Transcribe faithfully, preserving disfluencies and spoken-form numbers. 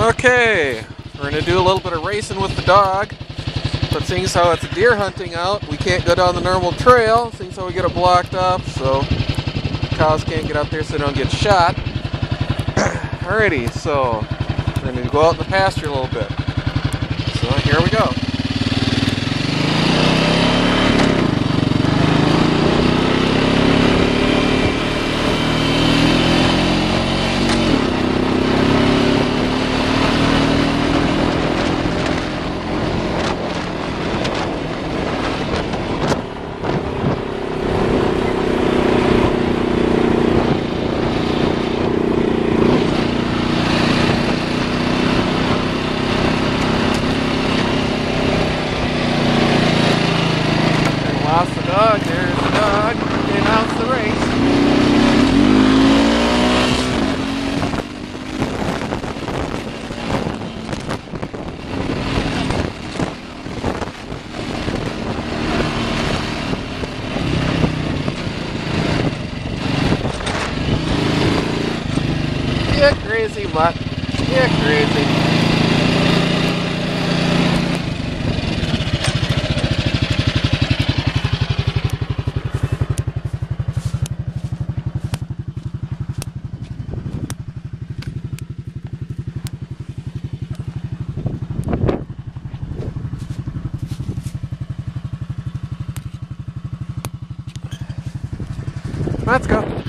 Okay, we're going to do a little bit of racing with the dog, but seeing as how it's deer hunting out, we can't go down the normal trail, seeing as how we get it blocked up, so cows can't get out there so they don't get shot. Alrighty, so we're going to go out in the pasture a little bit. So here we go. Lost the dog, there's the dog, they announced the race. Yeah, crazy mutt, yeah, crazy. Let's go.